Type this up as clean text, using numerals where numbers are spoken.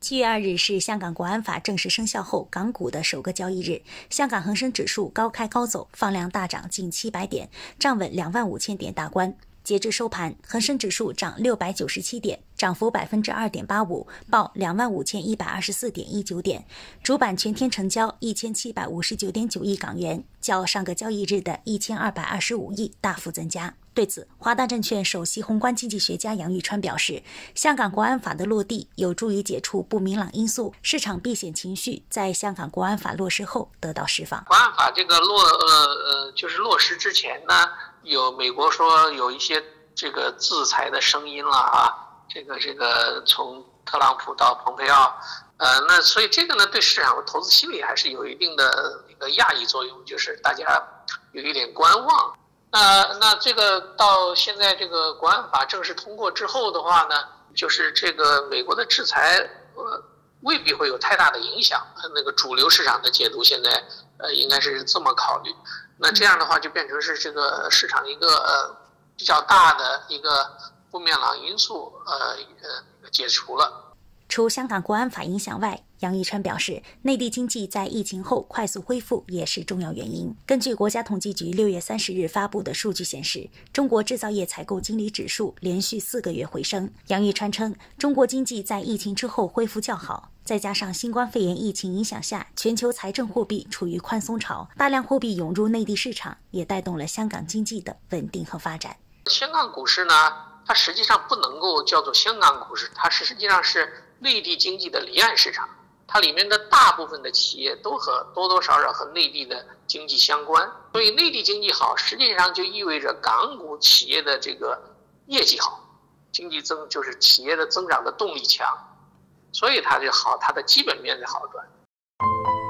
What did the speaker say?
7月2日是香港国安法正式生效后港股的首个交易日，香港恒生指数高开高走，放量大涨近700点，站稳25000点大关。截至收盘，恒生指数涨697点，涨幅2.85%，报25124.19点。主板全天成交1759.9亿港元，较上个交易日的1225亿大幅增加。对此，华大证券首席宏观经济学家杨玉川表示，香港国安法的落地有助于解除不明朗因素，市场避险情绪在香港国安法落实后得到释放。 国安法这个落实之前呢，有美国说有一些这个制裁的声音了啊，这个从特朗普到蓬佩奥，那所以这个呢对市场投资心理还是有一定的一个压抑作用，就是大家有一点观望。那这个到现在这个国安法正式通过之后的话呢，就是这个美国的制裁未必会有太大的影响。那个主流市场的解读现在应该是这么考虑。那这样的话就变成是这个市场一个比较大的一个不明朗因素解除了。 除香港国安法影响外，杨玉川表示，内地经济在疫情后快速恢复也是重要原因。根据国家统计局6月30日发布的数据显示，中国制造业采购经理指数连续4个月回升。杨玉川称，中国经济在疫情之后恢复较好，再加上新冠肺炎疫情影响下，全球财政货币处于宽松潮，大量货币涌入内地市场，也带动了香港经济的稳定和发展。 香港股市呢，它实际上不能够叫做香港股市，它实际上是内地经济的离岸市场，它里面的大部分的企业都多多少少和内地的经济相关，所以内地经济好，实际上就意味着港股企业的这个业绩好，经济就是企业的增长的动力强，所以它就好，它的基本面在好转。